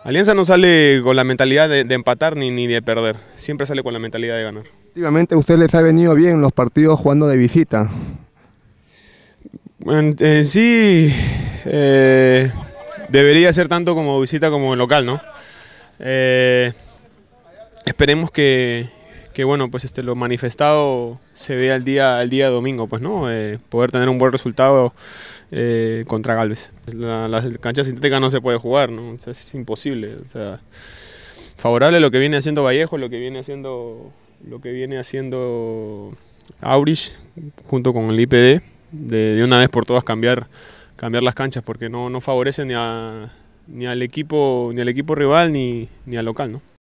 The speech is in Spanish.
Alianza no sale con la mentalidad de empatar ni de perder, siempre sale con la mentalidad de ganar. Últimamente a usted les ha venido bien los partidos jugando de visita. En sí, debería ser tanto como visita como en local, ¿no? Esperemos que bueno, pues lo manifestado se vea el día domingo, pues, ¿no? Poder tener un buen resultado contra Galvez. La cancha sintética no se puede jugar, ¿no? O sea, es imposible. O sea, favorable a lo que viene haciendo Vallejo, lo que viene haciendo Aurich junto con el IPD, de una vez por todas cambiar las canchas, porque no favorece ni al equipo rival ni al local, ¿no?